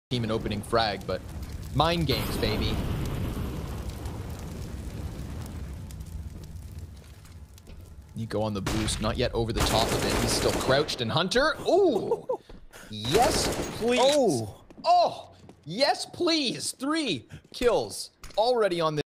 team an opening frag, but mind games, baby. You go on the boost, not yet over the top of it. He's still crouched, and huNter. Oh, yes, please. Oh, yes, please. 3 kills already on this.